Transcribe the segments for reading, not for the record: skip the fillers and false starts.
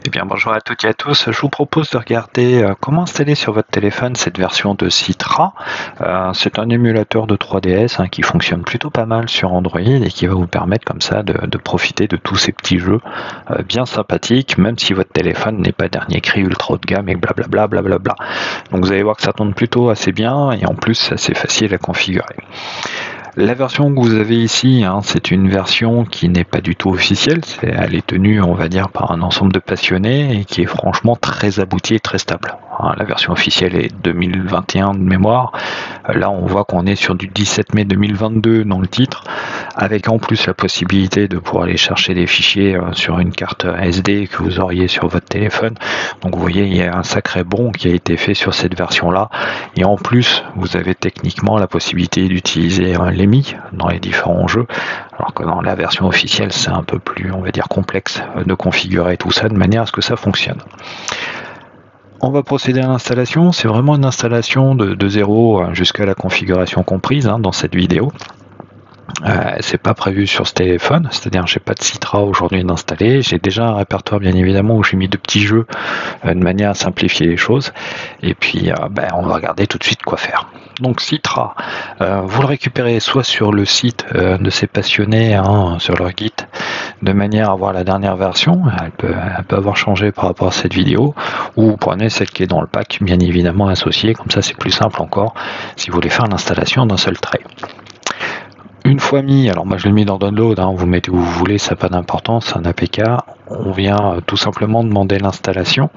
Eh bien, bonjour à toutes et à tous. Je vous propose de regarder comment installer sur votre téléphone cette version de Citra. C'est un émulateur de 3DS qui fonctionne plutôt pas mal sur Android et qui va vous permettre comme ça de profiter de tous ces petits jeux bien sympathiques, même si votre téléphone n'est pas dernier cri ultra haut de gamme et blablabla. Blablabla. Donc vous allez voir que ça tourne plutôt assez bien et en plus c'est assez facile à configurer. La version que vous avez ici, c'est une version qui n'est pas du tout officielle. Elle est tenue, on va dire, par un ensemble de passionnés et qui est franchement très aboutie et très stable. La version officielle est 2021 de mémoire. Là, on voit qu'on est sur du 17 mai 2022 dans le titre, avec en plus la possibilité de pouvoir aller chercher des fichiers sur une carte SD que vous auriez sur votre téléphone. Donc vous voyez, il y a un sacré bond qui a été fait sur cette version-là. Et en plus, vous avez techniquement la possibilité d'utiliser l'EMI dans les différents jeux, alors que dans la version officielle, c'est un peu plus, on va dire, complexe de configurer tout ça de manière à ce que ça fonctionne. On va procéder à l'installation. C'est vraiment une installation de zéro jusqu'à la configuration comprise dans cette vidéo. C'est pas prévu sur ce téléphone, c'est-à-dire j'ai pas de Citra aujourd'hui d'installer. J'ai déjà un répertoire bien évidemment où j'ai mis de petits jeux de manière à simplifier les choses. Et puis on va regarder tout de suite quoi faire. Donc Citra, vous le récupérez soit sur le site de ces passionnés, sur leur Git, de manière à avoir la dernière version. Elle peut avoir changé par rapport à cette vidéo, ou vous prenez celle qui est dans le pack, bien évidemment associée. Comme ça, c'est plus simple encore si vous voulez faire l'installation d'un seul trait. Une fois mis, alors moi je l'ai mis dans Download, vous mettez où vous voulez, ça n'a pas d'importance, c'est un APK. On vient tout simplement demander l'installation.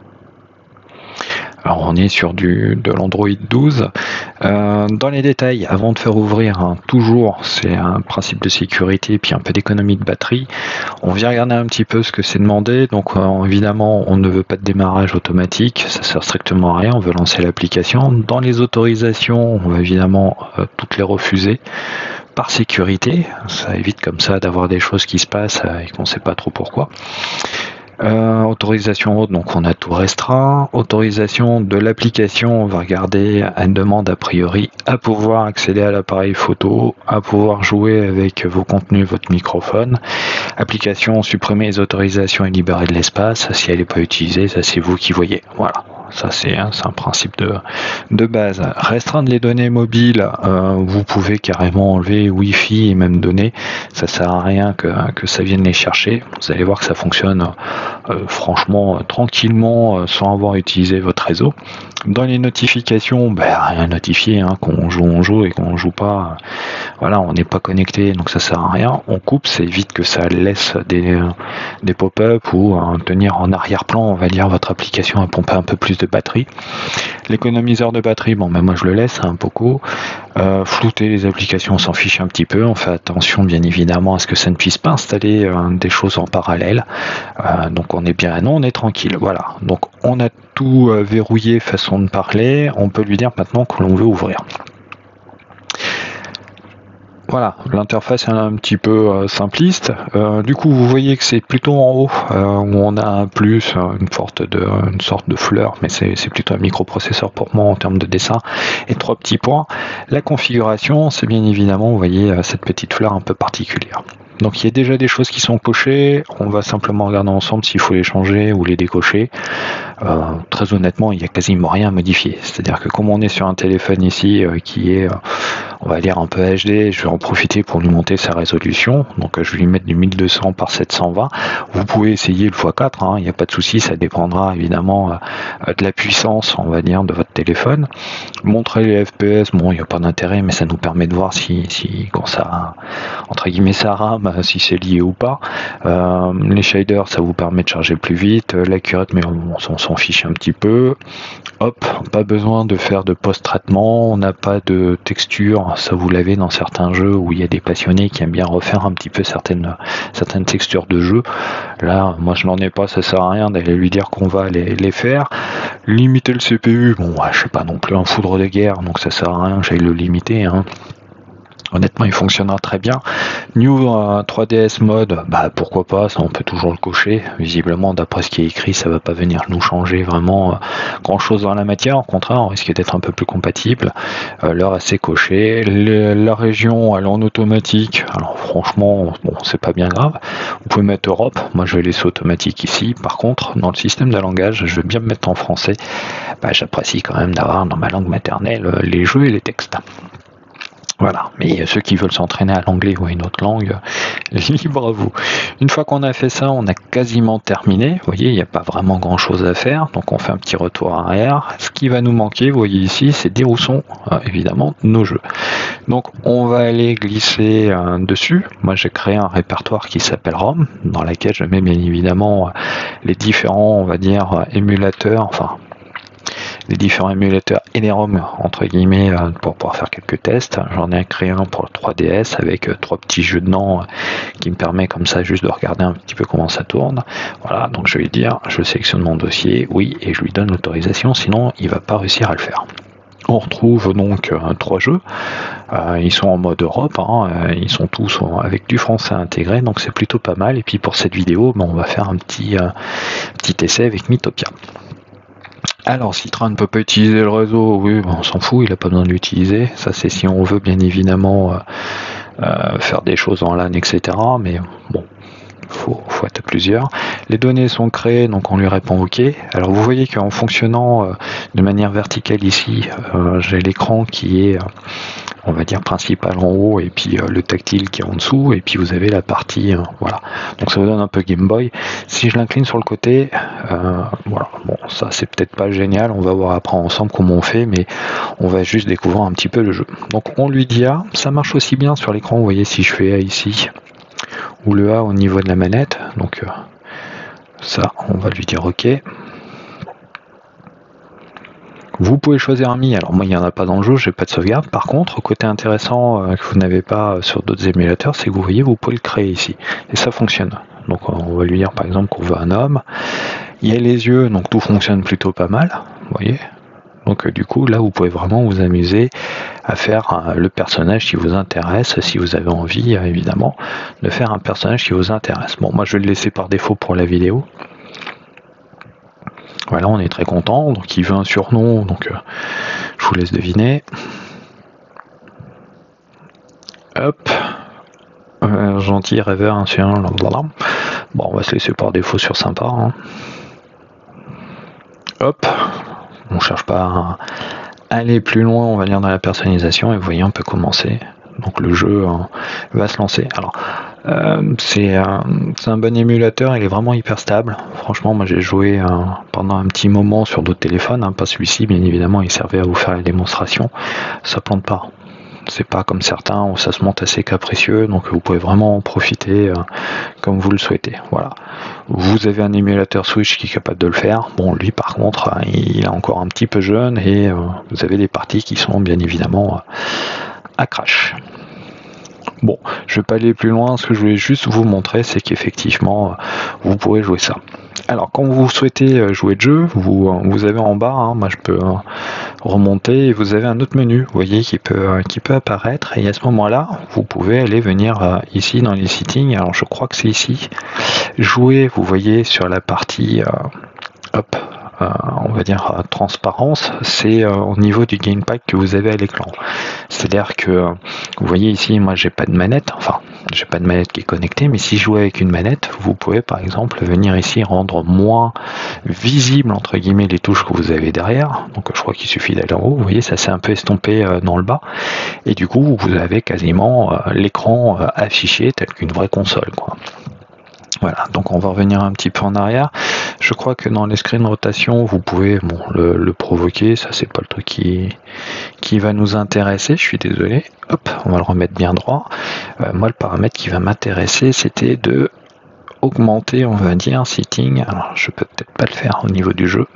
Alors on est sur de l'Android 12. Dans les détails, avant de faire ouvrir, toujours, c'est un principe de sécurité et puis un peu d'économie de batterie. On vient regarder un petit peu ce que c'est demandé. Donc évidemment, on ne veut pas de démarrage automatique, ça sert strictement à rien, on veut lancer l'application. Dans les autorisations, on va évidemment toutes les refuser. Par sécurité, ça évite comme ça d'avoir des choses qui se passent et qu'on ne sait pas trop pourquoi. Autorisation haute, donc on a tout restreint. Autorisation de l'application, on va regarder, elle demande a priori à pouvoir accéder à l'appareil photo, à pouvoir jouer avec vos contenus, votre microphone. Application, supprimer les autorisations et libérer de l'espace. Si elle n'est pas utilisée, ça c'est vous qui voyez. Voilà. Ça c'est un principe de base. Restreindre les données mobiles, vous pouvez carrément enlever Wi-Fi et même données. Ça sert à rien que ça vienne les chercher. Vous allez voir que ça fonctionne franchement tranquillement sans avoir utilisé votre réseau. Dans les notifications, rien notifier, qu'on joue on joue et qu'on joue pas. Voilà, on n'est pas connecté, donc ça sert à rien. On coupe, ça évite que ça laisse des pop-up ou tenir en arrière-plan, on va dire, votre application à pomper un peu plus de batterie. L'économiseur de batterie, moi je le laisse beaucoup. Flouter les applications, on s'en fiche un petit peu. On fait attention bien évidemment à ce que ça ne puisse pas installer des choses en parallèle. Donc on est bien, non, on est tranquille. Voilà. Donc on a tout verrouillé façon de parler. On peut lui dire maintenant que l'on veut ouvrir. Voilà, l'interface est un petit peu simpliste. Du coup, vous voyez que c'est plutôt en haut où on a un plus, une sorte de fleur, mais c'est plutôt un microprocesseur pour moi en termes de dessin, et 3 petits points. La configuration, c'est bien évidemment, vous voyez, cette petite fleur un peu particulière. Donc il y a déjà des choses qui sont cochées, on va simplement regarder ensemble s'il faut les changer ou les décocher. Très honnêtement, il n'y a quasiment rien à modifier. C'est-à-dire que comme on est sur un téléphone ici qui est, on va dire, un peu HD, je vais en profiter pour lui monter sa résolution. Donc je vais lui mettre du 1200 par 720. Vous pouvez essayer le x4, il n'y a pas de souci, ça dépendra évidemment de la puissance, on va dire, de votre téléphone. Montrer les FPS, il n'y a pas d'intérêt, mais ça nous permet de voir si quand ça, entre guillemets, ça rame, si c'est lié ou pas. Les shaders, ça vous permet de charger plus vite. L'accurate, mais on s'en fiche un petit peu. Hop, pas besoin de faire de post-traitement, on n'a pas de texture, ça vous l'avez dans certains jeux où il y a des passionnés qui aiment bien refaire un petit peu certaines textures de jeu. Là, moi je n'en ai pas, ça sert à rien d'aller lui dire qu'on va les faire. Limiter le CPU, je suis pas non plus un foudre de guerre, donc ça sert à rien que j'aille le limiter. Honnêtement, il fonctionnera très bien. New 3DS mode, bah pourquoi pas, ça on peut toujours le cocher. Visiblement, d'après ce qui est écrit, ça va pas venir nous changer vraiment grand chose dans la matière. Au contraire, on risque d'être un peu plus compatible. L'heure c'est coché. La région, elle est en automatique. Alors franchement, bon, c'est pas bien grave. Vous pouvez mettre Europe. Moi, je vais laisser automatique ici. Par contre, dans le système de langage, je vais bien me mettre en français. Bah, j'apprécie quand même d'avoir dans ma langue maternelle les jeux et les textes. Voilà, mais ceux qui veulent s'entraîner à l'anglais ou à une autre langue, libre à vous. Une fois qu'on a fait ça, on a quasiment terminé. Vous voyez, il n'y a pas vraiment grand chose à faire, donc on fait un petit retour arrière. Ce qui va nous manquer, vous voyez ici, c'est dire où sont évidemment nos jeux. Donc on va aller glisser dessus. Moi j'ai créé un répertoire qui s'appelle ROM, dans laquelle je mets bien évidemment les différents, on va dire, émulateurs, enfin les différents émulateurs et les ROM entre guillemets pour pouvoir faire quelques tests. J'en ai créé un pour le 3DS avec 3 petits jeux dedans qui me permet comme ça juste de regarder un petit peu comment ça tourne. Voilà, donc je vais lui dire, je sélectionne mon dossier, oui, et je lui donne l'autorisation, sinon il va pas réussir à le faire. On retrouve donc 3 jeux, ils sont en mode Europe, ils sont tous avec du français intégré, donc c'est plutôt pas mal. Et puis pour cette vidéo, on va faire un petit essai avec Mythopia. Alors, Citra ne peut pas utiliser le réseau, oui, on s'en fout, il n'a pas besoin de l'utiliser. Ça, c'est si on veut bien évidemment faire des choses en LAN, etc. Mais bon, faut être plusieurs. Les données sont créées, donc on lui répond OK. Alors, vous voyez qu'en fonctionnant de manière verticale ici, j'ai l'écran qui est, on va dire, principal en haut, et puis le tactile qui est en dessous, et puis vous avez la partie, voilà. Donc ça vous donne un peu Game Boy. Si je l'incline sur le côté, voilà, bon, ça c'est peut-être pas génial, on va voir après ensemble comment on fait, mais on va juste découvrir un petit peu le jeu. Donc on lui dit A, ça marche aussi bien sur l'écran, vous voyez si je fais A ici, ou le A au niveau de la manette, donc ça on va lui dire OK. Vous pouvez choisir un Mi, alors moi il n'y en a pas dans le jeu, j'ai pas de sauvegarde. Par contre, côté intéressant que vous n'avez pas sur d'autres émulateurs, c'est que vous voyez, vous pouvez le créer ici. Et ça fonctionne. Donc on va lui dire par exemple qu'on veut un homme. Il y a les yeux, donc tout fonctionne plutôt pas mal. Vous voyez. Donc du coup, là vous pouvez vraiment vous amuser à faire le personnage qui vous intéresse, si vous avez envie évidemment de faire un personnage qui vous intéresse. Bon, moi je vais le laisser par défaut pour la vidéo. Voilà, on est très content. Donc il veut un surnom, donc je vous laisse deviner. Hop, gentil rêveur, un surnom, blablabla. Bon, on va se laisser par défaut sur sympa. Hop, on cherche pas à aller plus loin, on va lire dans la personnalisation, et vous voyez, on peut commencer. Donc le jeu va se lancer. Alors c'est un bon émulateur, il est vraiment hyper stable. Franchement, moi j'ai joué pendant un petit moment sur d'autres téléphones, pas celui-ci, bien évidemment, il servait à vous faire la démonstration. Ça plante pas. C'est pas comme certains où ça se monte assez capricieux, donc vous pouvez vraiment en profiter comme vous le souhaitez. Voilà. Vous avez un émulateur Switch qui est capable de le faire. Bon, lui par contre, il est encore un petit peu jeune et vous avez des parties qui sont bien évidemment à crash. Bon, je vais pas aller plus loin, ce que je voulais juste vous montrer, c'est qu'effectivement, vous pourrez jouer ça. Alors, quand vous souhaitez jouer de jeu, vous avez en bas, moi je peux remonter, et vous avez un autre menu, vous voyez, qui peut apparaître, et à ce moment-là, vous pouvez aller venir ici dans les settings, alors je crois que c'est ici, jouer, vous voyez, sur la partie, hop, on va dire transparence, c'est au niveau du gamepad que vous avez à l'écran. C'est-à-dire que vous voyez ici, moi j'ai pas de manette, enfin j'ai pas de manette qui est connectée, mais si je joue avec une manette, vous pouvez par exemple venir ici rendre moins visible entre guillemets les touches que vous avez derrière. Donc je crois qu'il suffit d'aller en haut, vous voyez ça s'est un peu estompé dans le bas, et du coup vous avez quasiment l'écran affiché tel qu'une vraie console, quoi. Voilà, donc on va revenir un petit peu en arrière. Je crois que dans les screen rotation, vous pouvez le provoquer. Ça, c'est pas le truc qui va nous intéresser. Je suis désolé. Hop, on va le remettre bien droit. Moi, le paramètre qui va m'intéresser, c'était de augmenter, on va dire, setting. Alors, je peux peut-être pas le faire au niveau du jeu.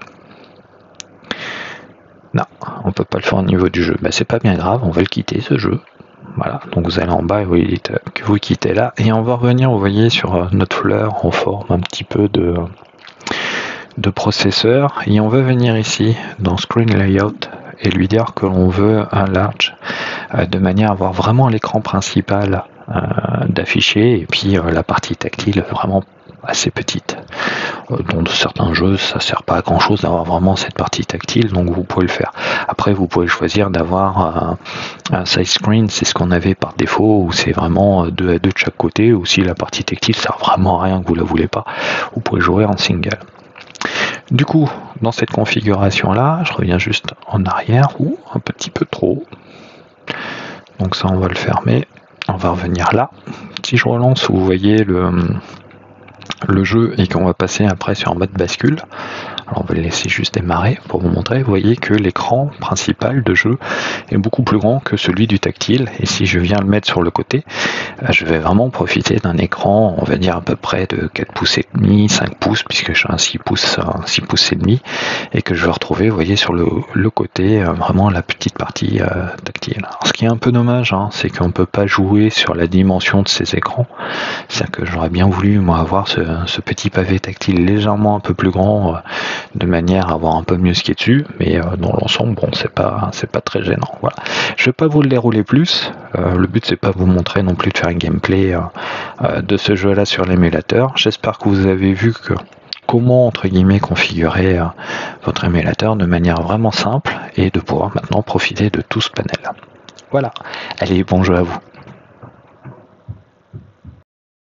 Non, on peut pas le faire au niveau du jeu. C'est pas bien grave, on va le quitter, ce jeu. Voilà, donc vous allez en bas et vous dites que vous quittez là, et on va revenir, vous voyez, sur notre fleur en forme un petit peu de processeur, et on va venir ici dans Screen Layout et lui dire que l'on veut un large de manière à avoir vraiment l'écran principal d'afficher et puis la partie tactile vraiment assez petite. Dans certains jeux, ça sert pas à grand chose d'avoir vraiment cette partie tactile, donc vous pouvez le faire. Après, vous pouvez choisir d'avoir un side screen, c'est ce qu'on avait par défaut, où c'est vraiment 2 à 2 de chaque côté, ou si la partie tactile sert vraiment à rien, que vous la voulez pas, vous pouvez jouer en single. Du coup, dans cette configuration là, je reviens juste en arrière, ou un petit peu trop. Donc ça, on va le fermer. On va revenir là. Si je relance, vous voyez le jeu et qu'on va passer après sur un mode bascule. Alors on va le laisser juste démarrer pour vous montrer. Vous voyez que l'écran principal de jeu est beaucoup plus grand que celui du tactile. Et si je viens le mettre sur le côté, je vais vraiment profiter d'un écran, on va dire à peu près de 4 pouces et demi, 5 pouces, puisque j'ai un 6 pouces et demi, et que je vais retrouver, vous voyez, sur le côté, vraiment la petite partie tactile. Alors, ce qui est un peu dommage, c'est qu'on ne peut pas jouer sur la dimension de ces écrans. C'est-à-dire que j'aurais bien voulu, moi, avoir ce petit pavé tactile légèrement un peu plus grand, de manière à voir un peu mieux ce qui est dessus, mais dans l'ensemble, bon, c'est pas très gênant. Voilà. Je vais pas vous le dérouler plus. Le but, c'est pas vous montrer non plus de faire un gameplay de ce jeu-là sur l'émulateur. J'espère que vous avez vu comment, entre guillemets, configurer votre émulateur de manière vraiment simple et de pouvoir maintenant profiter de tout ce panel. Voilà. Allez, bon jeu à vous.